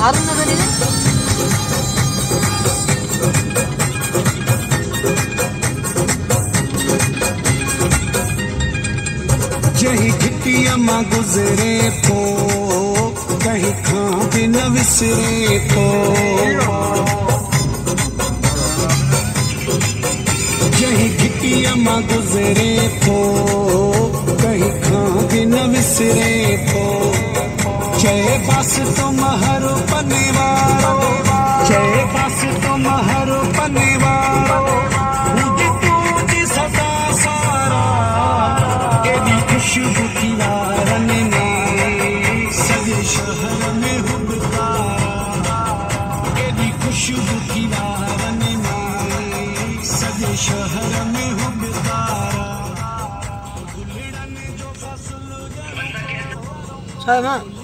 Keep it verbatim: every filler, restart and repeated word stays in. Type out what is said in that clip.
हारून नगर है जही घिटिया मां गुजरे पो कहीं खां भी न विसरे पो जही घिटिया मां गुजरे पो कहीं खां भी न विसरे पो चए बस तुम हर पनिवारो चए बस तुम हर पनिवारो मुझे तुझ सदा सारा एडी खुशबू की वारन में सजे शहर में हुबकारा एडी खुशबू की वारन में सजे शहर में हुबकारा साहब हाँ